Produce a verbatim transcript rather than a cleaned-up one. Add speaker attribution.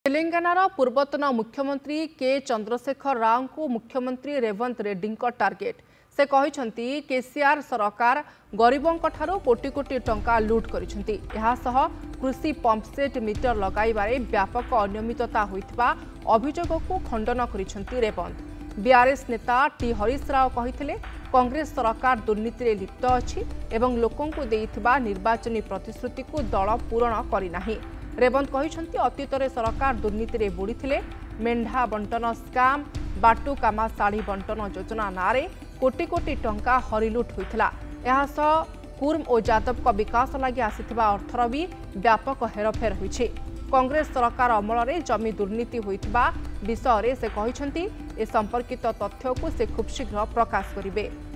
Speaker 1: तेलंगानार पूर्वतन मुख्यमंत्री के चंद्रशेखर राव को मुख्यमंत्री रेवंत रेड्डी टार्गेट से कहते केसीआर सरकार गरीबों कोटी कोटी टंका लुट करिसेंती। कृषि पंपसेट मीटर लगाइबारे व्यापक अनियमितता होइथिबा अभियोग को खंडन करिसेंती रेवंत। बीआरएस नेता टी हरीश राव कहिथिले कांग्रेस सरकार दुर्नीति रे लिप्त अछि एवं लोकों को देइथिबा निर्वाचनी प्रतिश्रुति को दल पूरण करिनाही। रेवंत कहिसेंती अतीत रे सरकार दुर्नीति रे बुड़ीथिले। मेंढा बंटन स्काम बाटू कामा साड़ी बंटन योजना नारे कोटी कोटी टंका हरिलुट होइथिला। एहा सह कुर्म और जादव का विकास लगी आसीथिबा अर्थर भी व्यापक हेरफेर होइछि। कांग्रेस सरकार अमल रे जमी दुर्नीति होइथिबा विषय से कहिसेंती ए संपर्कित तथ्य को से खूब शीघ्र प्रकाश करिवे।